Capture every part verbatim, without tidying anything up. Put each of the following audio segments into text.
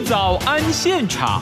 早安现场。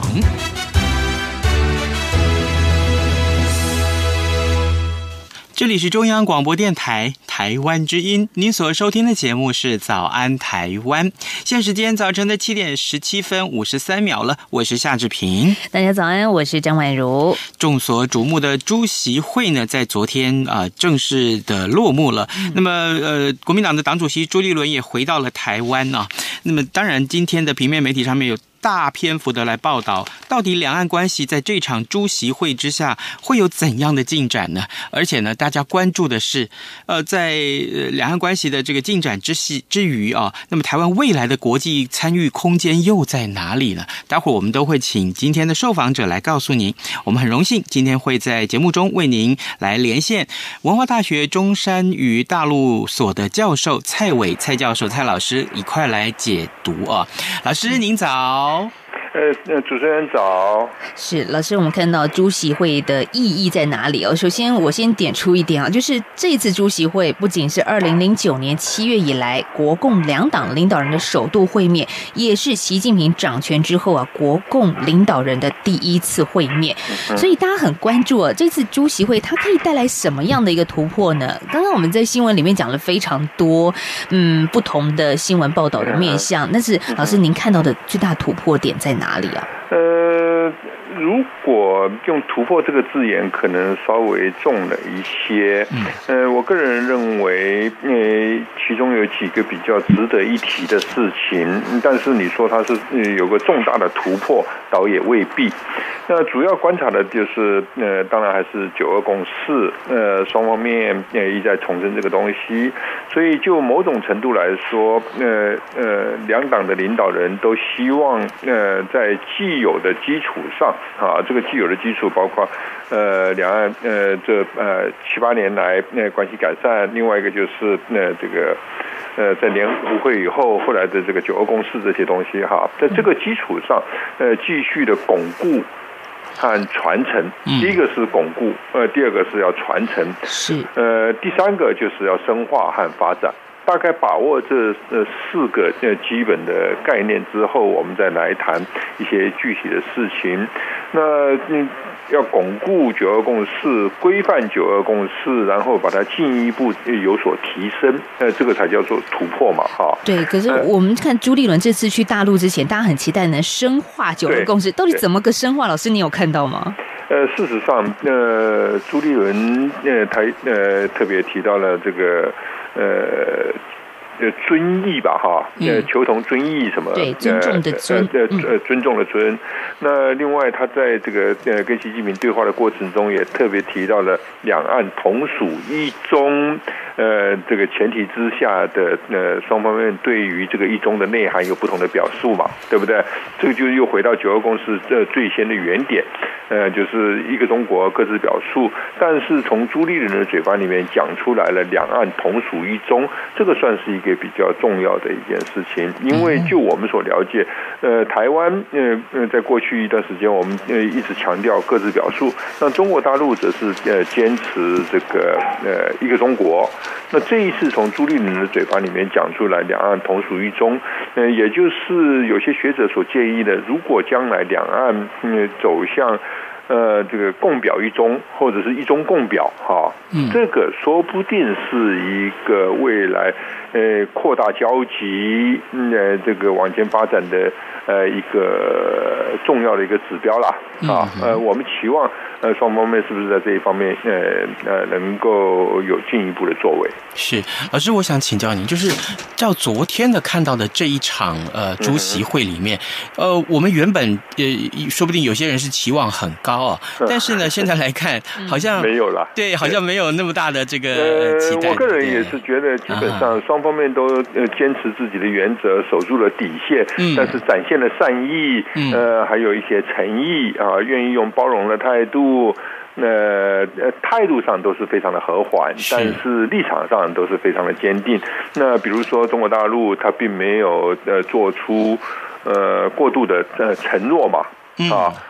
这里是中央广播电台台湾之音，您所收听的节目是早安台湾，现在时间早晨的七点十七分五十三秒了，我是夏志平。 大家早安，我是张婉如。众所瞩目的朱习会呢，在昨天啊、呃、正式的落幕了。嗯、那么呃，国民党的党主席朱立伦也回到了台湾啊。那么当然，今天的平面媒体上面有大篇幅的来报道，到底两岸关系在这场朱习会之下会有怎样的进展呢？而且呢，大家关注的是，呃，在两岸关系的这个进展之系之余啊，那么台湾未来的国际参与空间又在哪里呢？待会儿我们都会请今天的受访者来告诉您。我们很荣幸今天会在节目中为您来连线文化大学中山与大陆所的教授蔡伟蔡教授蔡老师一块来解读啊。老师您早。 呃呃，主持人早。 是老师，我们看到朱习会的意义在哪里哦？首先，我先点出一点啊，就是这次朱习会不仅是二零零九年七月以来国共两党领导人的首度会面，也是习近平掌权之后啊，国共领导人的第一次会面。所以大家很关注啊，这次朱习会它可以带来什么样的一个突破呢？刚刚我们在新闻里面讲了非常多，嗯，不同的新闻报道的面向，但是老师您看到的最大突破点在哪里啊？ 呃，如果用突破这个字眼，可能稍微重了一些。呃，我个人认为，呃，其中有几个比较值得一提的事情，但是你说它是有个重大的突破，倒也未必。那主要观察的就是，呃，当然还是九二共识，呃，双方面呃一再重申这个东西，所以就某种程度来说，呃呃，两党的领导人都希望，呃，在既有的基础上，啊，这个既有的基础包括，呃，两岸呃这呃七八年来呃关系改善，另外一个就是呃这个。呃，在联合会以后，后来的这个九二共识这些东西哈，在这个基础上，呃，继续的巩固和传承。第一个是巩固，呃，第二个是要传承， 是， 呃，第三个就是要深化和发展。大概把握这呃四个呃基本的概念之后，我们再来谈一些具体的事情。那嗯，要巩固九二共识，规范九二共识，然后把它进一步有所提升，呃，这个才叫做突破嘛，哈。 对，可是我们看朱立伦这次去大陆之前，大家很期待能深化九二共识，到底怎么个深化？老师，你有看到吗？ 呃，事实上，呃，朱立伦呃台呃特别提到了这个。呃呃，尊义吧，哈，呃，求同尊义什么？ 对，尊重的尊， 呃呃，尊重的尊。那另外，他在这个呃跟习近平对话的过程中，也特别提到了两岸同属一中，呃，这个前提之下的呃双方面对于这个一中的内涵有不同的表述嘛，对不对？这个就又回到九二共识这最先的原点，呃，就是一个中国各自表述，但是从朱立伦的嘴巴里面讲出来了两岸同属一中，这个算是一个比较重要的一件事情，因为就我们所了解，呃，台湾呃呃在过去一段时间，我们呃一直强调各自表述，那中国大陆则是呃坚持这个呃一个中国。那这一次从朱立伦的嘴巴里面讲出来两岸同属一中，呃，也就是有些学者所建议的，如果将来两岸嗯走向呃，这个共表一中，或者是一中共表，哈，嗯，这个说不定是一个未来呃扩大交集，呃，这个往前发展的呃一个重要的一个指标啦，啊，呃，我们期望呃双方面是不是在这一方面呃呃能够有进一步的作为？ 是，老师，我想请教您，就是照昨天的看到的这一场呃朱习会里面，呃，我们原本呃说不定有些人是期望很高。哦，但是呢，现在来看，好像没有了， 对，好像没有那么大的这个期待。 呃，我个人也是觉得，基本上双方面都呃坚持自己的原则，守住了底线，嗯，但是展现了善意，嗯，呃，还有一些诚意啊，愿意用包容的态度。呃呃，态度上都是非常的和缓，但是立场上都是非常的坚定。那比如说中国大陆，它并没有呃做出呃过度的呃承诺嘛。啊，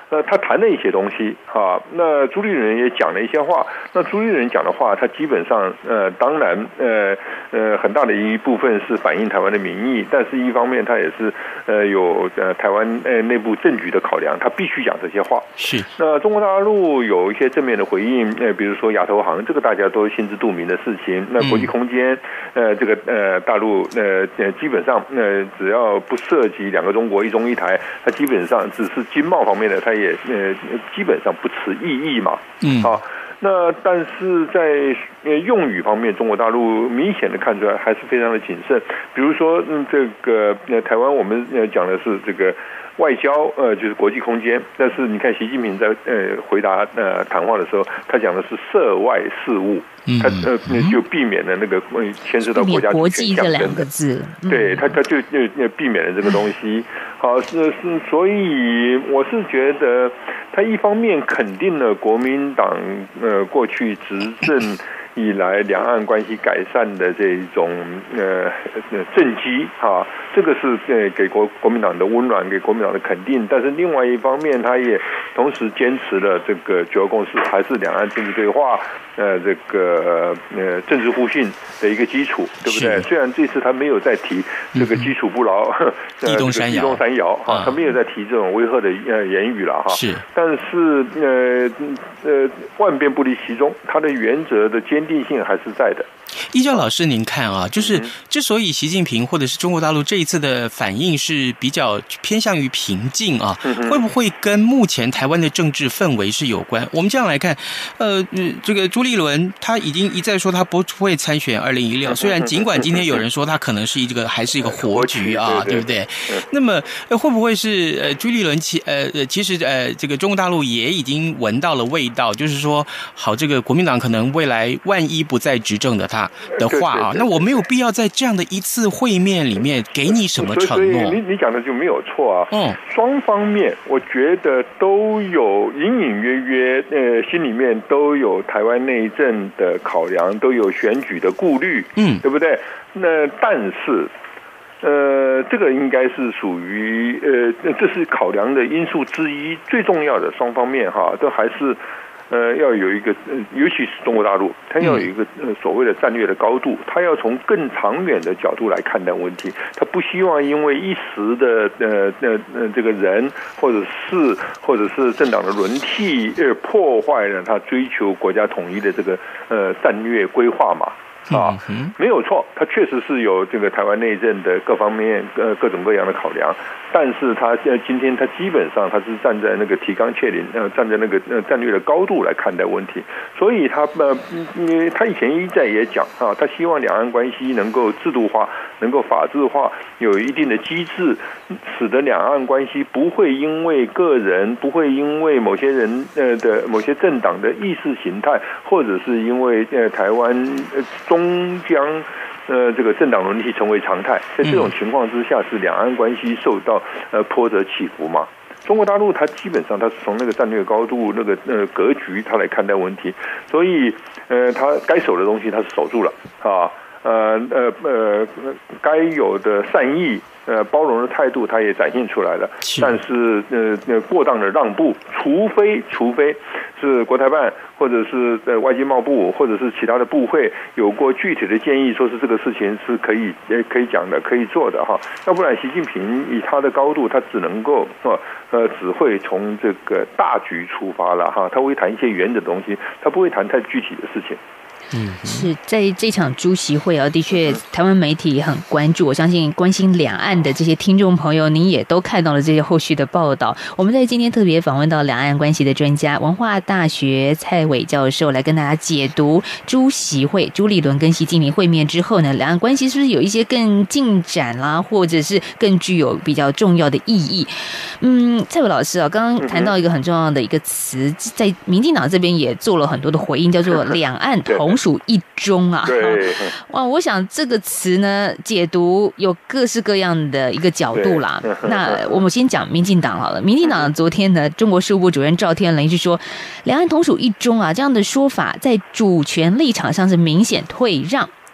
呃，他谈了一些东西啊，那朱立伦也讲了一些话。那朱立伦讲的话，他基本上呃，当然呃呃，很大的一部分是反映台湾的民意，但是一方面他也是呃有呃台湾呃内部政局的考量，他必须讲这些话。 是。 那中国大陆有一些正面的回应，呃，比如说亚投行，这个大家都心知肚明的事情。那国际空间，呃，这个呃大陆呃呃基本上呃只要不涉及两个中国一中一台，它基本上只是经贸方面的，它也呃基本上不持异议嘛。嗯。好，那但是在呃用语方面，中国大陆明显的看出来还是非常的谨慎。比如说，嗯，这个呃台湾我们呃讲的是这个外交，呃就是国际空间，但是你看习近平在呃回答呃谈话的时候，他讲的是涉外事务。他呃就避免了那个牵涉到国家主权象征的字，对他他就就避免了这个东西。好，是是，所以我是觉得他一方面肯定了国民党呃过去执政以来两岸关系改善的这种呃政绩啊，这个是呃给国国民党的温暖，给国民党的肯定。但是另外一方面，他也同时坚持了这个九二共识还是两岸政治对话呃这个呃政治互信的一个基础，对不对？虽然这次他没有再提这个基础不牢， 地动山摇， 地动山摇哈，他没有再提这种威吓的呃言语了哈。 是， 但是呃呃万变不离其宗，他的原则的坚定性还是在的。 依照老师您看啊，就是之所以习近平或者是中国大陆这一次的反应是比较偏向于平静啊，会不会跟目前台湾的政治氛围是有关？我们这样来看，呃，这个朱立伦他已经一再说他不会参选二零一六，虽然尽管今天有人说他可能是一个还是一个活局啊，对不对？那么会不会是呃朱立伦其呃呃其实呃这个中国大陆也已经闻到了味道，就是说好，这个国民党可能未来万一不再执政的他。的话啊，那我没有必要在这样的一次会面里面给你什么承诺。 所以你你讲的就没有错啊。嗯，双方面我觉得都有隐隐约约，呃，心里面都有台湾内政的考量，都有选举的顾虑，嗯，对不对？那但是。呃，这个应该是属于呃，这是考量的因素之一，最重要的双方面哈，都还是。呃，要有一个，呃，尤其是中国大陆，它要有一个呃所谓的战略的高度，它要从更长远的角度来看待问题，它不希望因为一时的呃呃呃这个人或者是或者是政党的轮替，而破坏了他追求国家统一的这个呃战略规划嘛。啊，没有错，他确实是有这个台湾内政的各方面呃各种各样的考量，但是他呃今天他基本上他是站在那个提纲挈领呃站在那个呃战略的高度来看待问题，所以他呃嗯他以前一再也讲啊，他希望两岸关系能够制度化，能够法治化，有一定的机制，使得两岸关系不会因为个人，不会因为某些人呃的某些政党的意识形态，或者是因为呃台湾呃中终将呃这个政党轮替成为常态，在这种情况之下，是两岸关系受到呃波折起伏嘛。中国大陆它基本上它是从那个战略高度、那个呃格局，它来看待问题，所以呃它该守的东西它是守住了啊，呃呃呃该有的善意。呃，包容的态度，它也展现出来了。但是，呃，过当的让步，除非除非是国台办或者是呃外经贸部或者是其他的部会有过具体的建议，说是这个事情是可以呃可以讲的、可以做的哈。要不然，习近平以他的高度，他只能够呃呃只会从这个大局出发了哈。他会谈一些原则的东西，他不会谈太具体的事情。 嗯，是在这场朱习会啊，的确，台湾媒体很关注。我相信关心两岸的这些听众朋友，您也都看到了这些后续的报道。我们在今天特别访问到两岸关系的专家，文化大学蔡伟教授，来跟大家解读朱习会，朱立伦跟习近平会面之后呢，两岸关系是不是有一些更进展啦，或者是更具有比较重要的意义？嗯，蔡伟老师啊，刚刚谈到一个很重要的一个词，在民进党这边也做了很多的回应，叫做两岸同属一中啊。 对， 哇，我想这个词呢，解读有各式各样的一个角度啦。那我们先讲民进党好了。民进党昨天呢，中国事务部主任赵天麟是说，两岸同属一中啊，这样的说法在主权立场上是明显退让。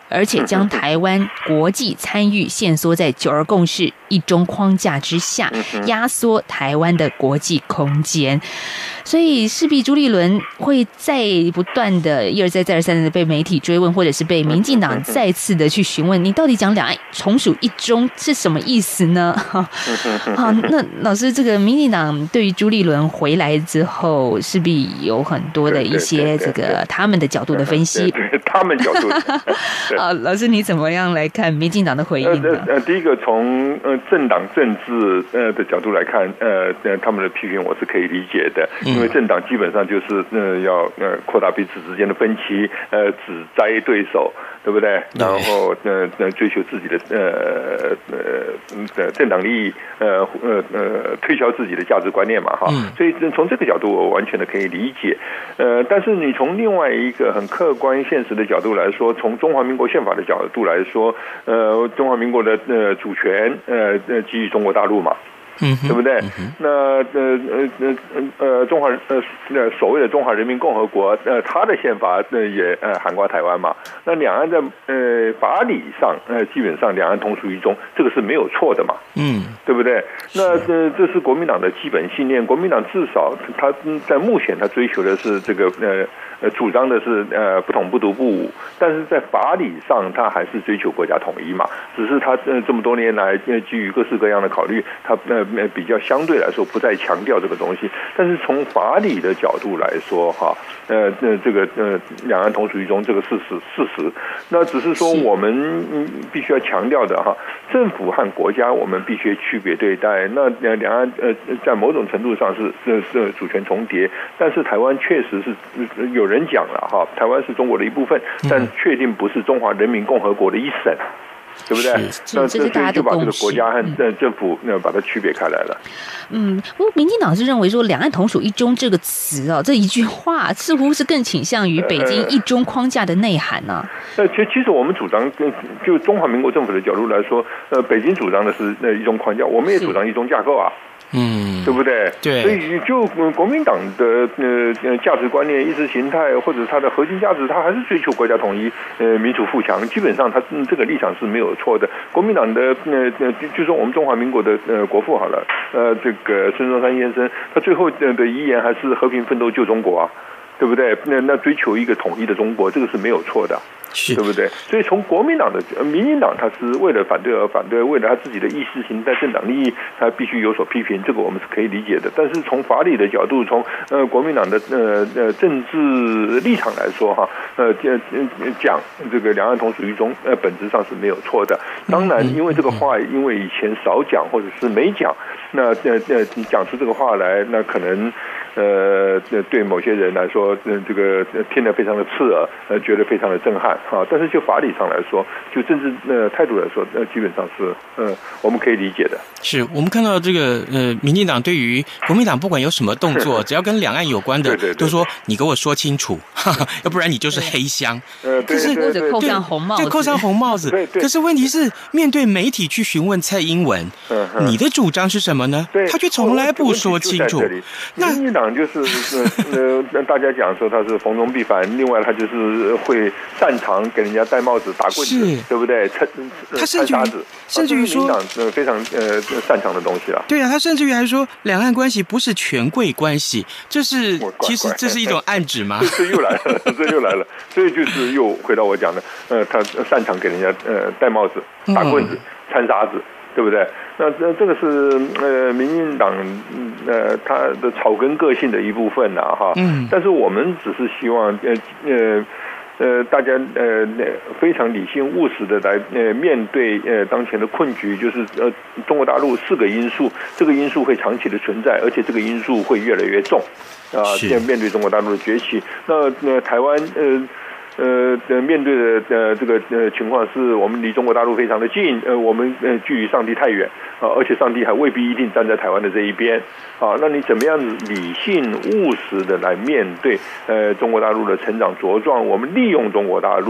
而且将台湾国际参与限缩在九二共识一中框架之下，压缩台湾的国际空间。所以势必朱立伦会再不断的一而再再而三的被媒体追问，或者是被民进党再次的去询问，你到底讲两岸从属一中是什么意思呢？好，那老师，这个民进党对于朱立伦回来之后，势必有很多的一些这个他们的角度的分析。 对，对他们角度。 好，老师你怎么样来看民进党的回应呢？ 呃呃，第一个从呃政党政治呃的角度来看，呃呃他们的批评我是可以理解的。因为政党基本上就是呃要呃扩大彼此之间的分歧，呃指摘对手，对不对？然后呃呃追求自己的呃呃政党利益，呃呃呃推销自己的价值观念嘛，哈。所以从这个角度我完全的可以理解。呃，但是你从另外一个很客观现实的角度来说，从中华民国宪法的角度来说，呃，中华民国的呃主权呃呃基于中国大陆嘛。嗯，对不对？嗯、那呃呃呃呃中华呃呃所谓的中华人民共和国，呃，它的宪法呃也呃涵盖台湾嘛。那两岸在呃法理上呃基本上两岸同属一中，这个是没有错的嘛。嗯，对不对？那呃这是国民党的基本信念。国民党至少他在目前他追求的是这个呃呃主张的是呃不统不独不武，但是在法理上他还是追求国家统一嘛。只是他呃这么多年来呃基于各式各样的考虑，他呃。比较相对来说不再强调这个东西，但是从法理的角度来说，哈，呃，呃这个呃两岸同属一中这个事实事实，那只是说我们嗯必须要强调的哈，政府和国家我们必须区别对待。那两岸呃在某种程度上是呃是主权重叠，但是台湾确实是有人讲了哈，台湾是中国的一部分，但确定不是中华人民共和国的一省。对不对？那这所以就把这个国家和政府那把它区别开来了。 嗯，不过民进党是认为说“两岸同属一中”这个词啊，这一句话似乎是更倾向于北京一中框架的内涵呢、啊。 呃，其其实我们主张，就中华民国政府的角度来说，呃，北京主张的是呃一中框架，我们也主张一中架构啊。嗯，对不对？ 对， 所以就国民党的呃价值观念、意识形态或者它的核心价值，它还是追求国家统一、呃民主富强。基本上，它这个立场是没有错的。国民党的呃呃，就说我们中华民国的呃国父好了，呃，这个孙中山先生，他最后的遗言还是和平奋斗救中国啊，对不对？那那追求一个统一的中国，这个是没有错的。对不对？所以从国民党的、民进党，他是为了反对而反对，为了他自己的意识形态、政党利益，他必须有所批评，这个我们是可以理解的。但是从法理的角度，从呃国民党的呃呃政治立场来说，哈，呃讲这个两岸同属一中，呃本质上是没有错的。当然，因为这个话，因为以前少讲或者是没讲，那呃呃讲出这个话来，那可能。呃，对某些人来说，呃，这个听得非常的刺耳，呃，觉得非常的震撼，哈。但是就法理上来说，就政治呃态度来说，呃，基本上是呃我们可以理解的。 是我们看到这个呃，民进党对于国民党不管有什么动作，只要跟两岸有关的，对对对都说你给我说清楚，哈哈，要不然你就是黑箱。 呃，对对对， 或者扣上红帽子， 就扣上红帽子。对对。可是问题是，面对媒体去询问蔡英文，嗯、你的主张是什么呢？他却从来不说清楚。 那民进党就是呃呃，大家讲说他是逢中必反，另外他就是会擅长给人家戴帽子、打棍子，对不对？趁他甚至于甚至于说， 民进党呃非常呃擅长的东西了。 对啊，他甚至于还说两岸关系不是权贵关系，这是其实这是一种暗指吗？ 这又来了，这又来了，所以就是又回到我讲的，呃，他擅长给人家呃戴帽子、打棍子、掺沙子。对不对？那这这个是呃，民进党呃他的草根个性的一部分呐、啊，哈。嗯。但是我们只是希望呃呃呃大家呃非常理性务实的来呃面对呃当前的困局，就是呃中国大陆四个因素，这个因素会长期的存在，而且这个因素会越来越重啊。呃、面对中国大陆的崛起，那那台湾呃。呃，面对的呃这个呃情况是我们离中国大陆非常的近，呃，我们呃距离上帝太远啊，而且上帝还未必一定站在台湾的这一边啊。那你怎么样理性务实的来面对呃中国大陆的成长茁壮？我们利用中国大陆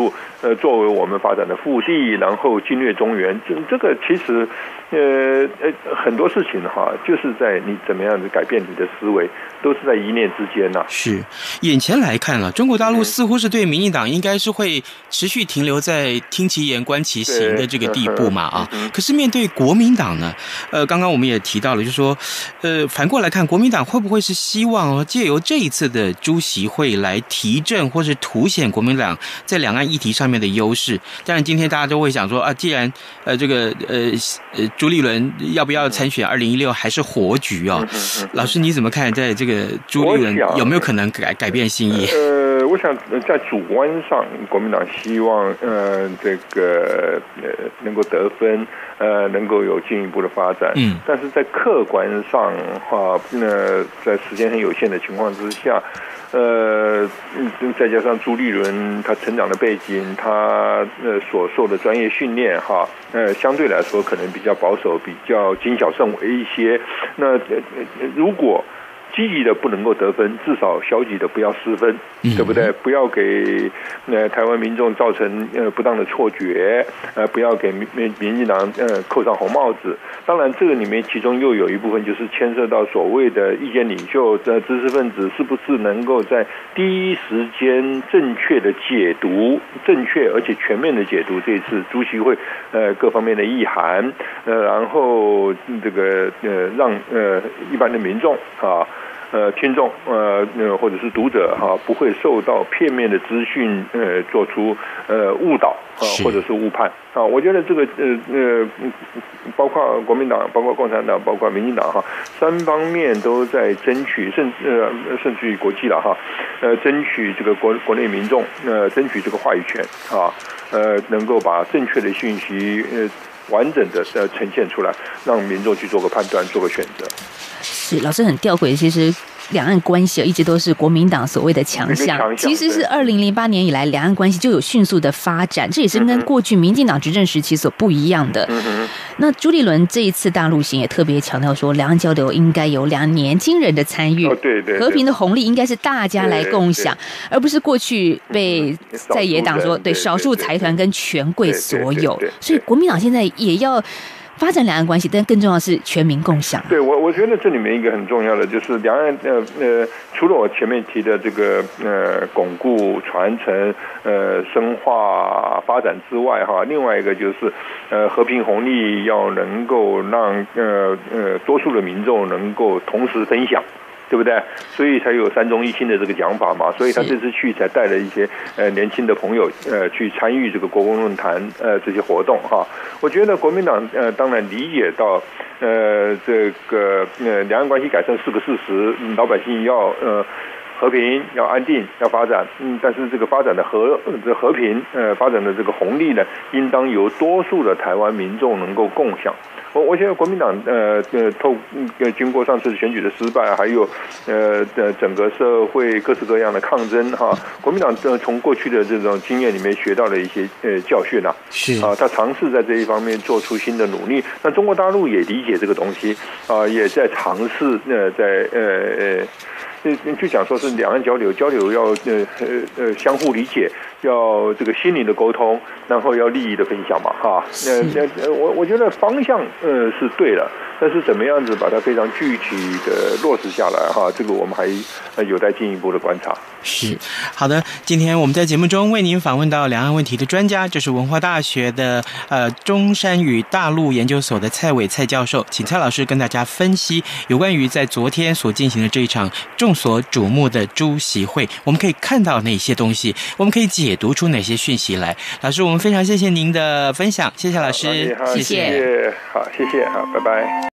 呃作为我们发展的腹地，然后侵略中原，这这个其实呃呃很多事情哈，就是在你怎么样子改变你的思维，都是在一念之间呐、啊。 是，眼前来看了，中国大陆似乎是对民进党应该是会持续停留在听其言观其行的这个地步嘛啊。可是面对国民党呢，呃，刚刚我们也提到了，就是说，呃，反过来看，国民党会不会是希望借由这一次的朱习会来提振或是凸显国民党在两岸议题上面的优势？当然，今天大家都会想说啊，既然呃这个呃呃朱立伦要不要参选二零一六还是活局啊、哦？老师你怎么看？在这个朱立伦有没有可能改改变心意？ 呃，我想在主观上，国民党希望呃这个呃能够得分，呃能够有进一步的发展。嗯，但是在客观上哈，那在时间很有限的情况之下。呃，再加上朱立伦他成长的背景，他呃所受的专业训练哈，呃相对来说可能比较保守，比较谨小慎微一些。那呃如果积极的不能够得分，至少消极的不要失分，对不对？不要给呃台湾民众造成呃不当的错觉，呃不要给民民进党呃扣上红帽子。当然，这个里面其中又有一部分就是牵涉到所谓的意见领袖的知识分子是不是能够在第一时间正确的解读、正确而且全面的解读这次朱习会呃各方面的意涵，呃然后这个呃让呃一般的民众啊。呃，听众呃呃或者是读者哈、啊，不会受到片面的资讯呃做出呃误导啊，或者是误判啊。我觉得这个呃呃，包括国民党、包括共产党、包括民进党哈、啊，三方面都在争取，甚呃甚至于国际了哈，呃争取这个国国内民众呃争取这个话语权啊，呃能够把正确的讯息呃完整的呃呈现出来，让民众去做个判断，做个选择。 是老师很吊诡，其实两岸关系一直都是国民党所谓的强项，其实是二零零八年以来两岸关系就有迅速的发展，这也是跟过去民进党执政时期所不一样的。嗯、那朱立伦这一次大陆行也特别强调说，两岸交流应该有两年轻人的参与， 哦、对 对, 对， 和平的红利应该是大家来共享，而不是过去被在野党说对少数财团跟权贵所有。所以国民党现在也要发展两岸关系，但更重要的是全民共享。 对，我我觉得这里面一个很重要的就是两岸呃呃，除了我前面提的这个呃巩固、传承、呃深化发展之外哈，另外一个就是呃和平红利要能够让呃呃多数的民众能够同时分享。对不对？所以才有三中一心的这个讲法嘛。所以他这次去才带了一些呃年轻的朋友呃去参与这个国共论坛呃这些活动哈。我觉得国民党呃当然理解到呃这个呃两岸关系改善是个事实，老百姓要呃。和平要安定要发展，嗯，但是这个发展的和这和平呃发展的这个红利呢，应当由多数的台湾民众能够共享。我我觉得国民党呃呃透呃经过上次选举的失败，还有呃呃整个社会各式各样的抗争哈，国民党呃从过去的这种经验里面学到了一些呃教训啊， 是啊，他尝试在这一方面做出新的努力。那中国大陆也理解这个东西啊，也在尝试呃在呃呃。就讲说是两岸交流，交流要呃呃呃相互理解，要这个心灵的沟通，然后要利益的分享嘛，哈。呃呃，我我觉得方向呃是对了，但是怎么样子把它非常具体的落实下来哈，这个我们还有待进一步的观察。 是，好的。今天我们在节目中为您访问到两岸问题的专家，就是文化大学的呃中山与大陆研究所的蔡伟蔡教授，请蔡老师跟大家分析有关于在昨天所进行的这一场众所瞩目的朱习会，我们可以看到哪些东西，我们可以解读出哪些讯息来。老师，我们非常谢谢您的分享，谢谢老师， 谢谢，好，谢谢，好，拜拜。